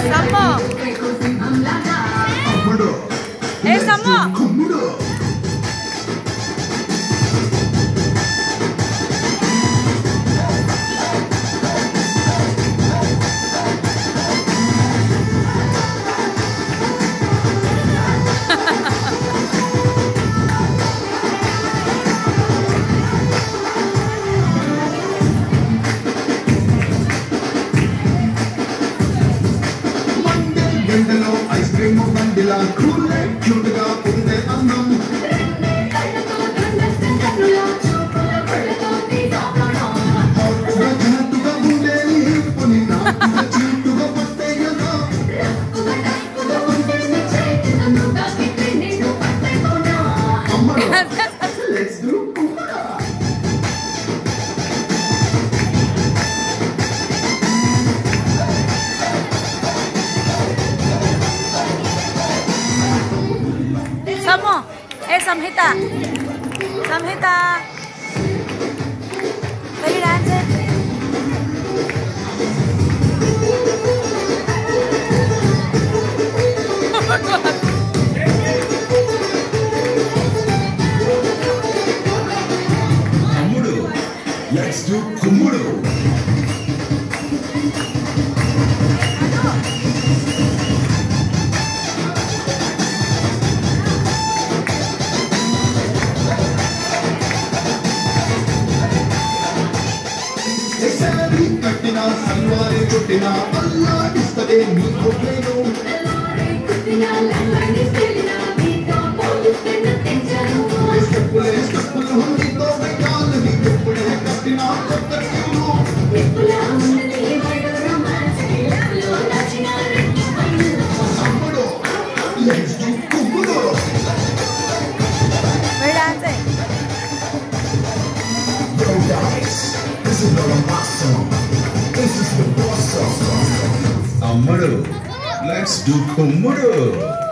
Samo. Samo. Ice cream of vanilla, cool and cute ga unde annam. Hot ga jatu ga unde ni puni na cheetu ga patte ga. Amma, let's do kumara. Samo, Samhita. Samhita. Ready dance? Kummudu. Let's do kummudu. Saree kattina salware chuttina alladistade nee hoglenu steppulle hondito vegalu nee eppude kattina kotta tune let's do kummudu. Ready dance? Yo guys, this is not a boss song. This is the boss song. Amadu, let's do kummudu.